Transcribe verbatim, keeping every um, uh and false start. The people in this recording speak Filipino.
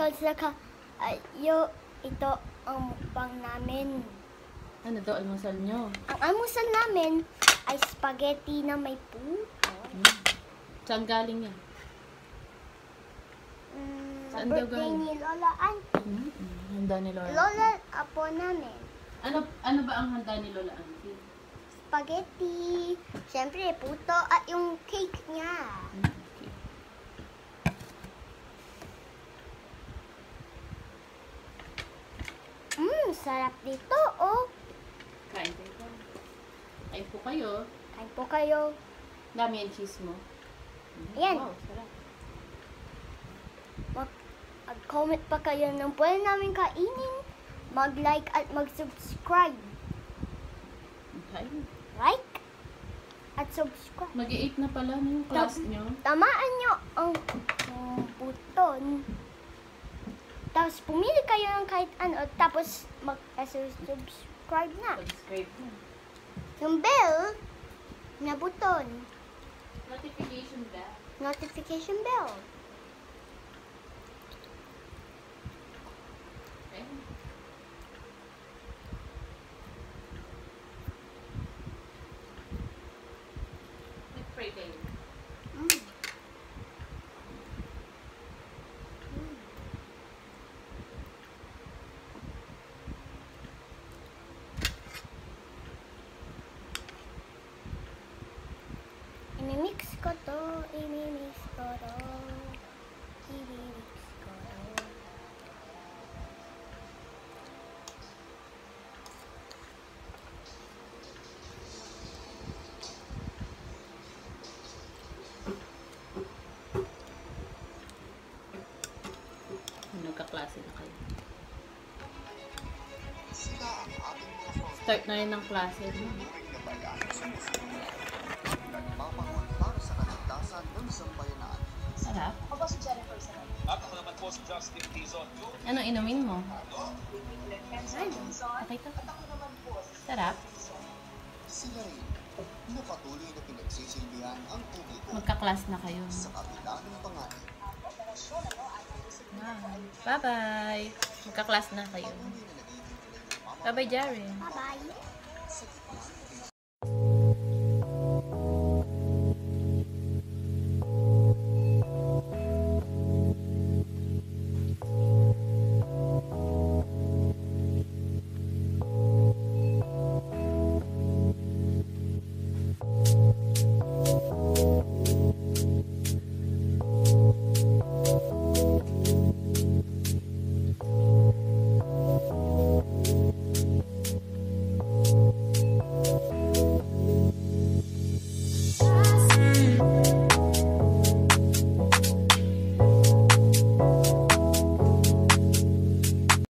Saka, ayo, ito ang mukbang namin. Ano daw almusal nyo? Ang almusal namin ay spaghetti na may puto. Hmm. Saan galing yan? Mm, Saan daw birthday galing? ni Lola Auntie. Hmm. Handa ni Lola. Lola, apo namin. Ano ano ba ang handa ni Lola Auntie? Spaghetti. Siyempre, puto at yung cake niya. Hmm. Okay. Mmm, sarap dito, oh. Kain kayo. Kain po kayo. Kain po kayo. Dami yung cheese mo. Ayan. Wow, sarap. Mag-comment pa kayo ng pwede namin kainin. Mag-like at mag-subscribe. Okay. Like at subscribe. mag-eight na pala na yung class nyo. Tamaan nyo ang um, buton. Tapos pumili kayo ng kahit ano. Tapos mag-subscribe na. Subscribe na. Yung bell na buton. Notification bell. Notification bell. Okay. Mag-pray kayo. Mm. Imimix ko to, imimix ko to, imimix ko to. Nagkaklase na kayo. Start na rin ng klase. No? Sarap. Ako si Jennifer Sarap. At ako naman po si Justin Dizon. Anong inumin mo? Kenzo Dizon. Okay to. At ako naman po si Sarap. Sila rin na patuloy na pinagsisilbihan ang publiko Magkaklas na kayo. sa kabila ng panganib. operasyon ano ay Wow. Bye-bye. Magkaklas na kayo. Patuloy na nagiging pinagmamahal Bye-bye, Jaren. Bye-bye. sa gitna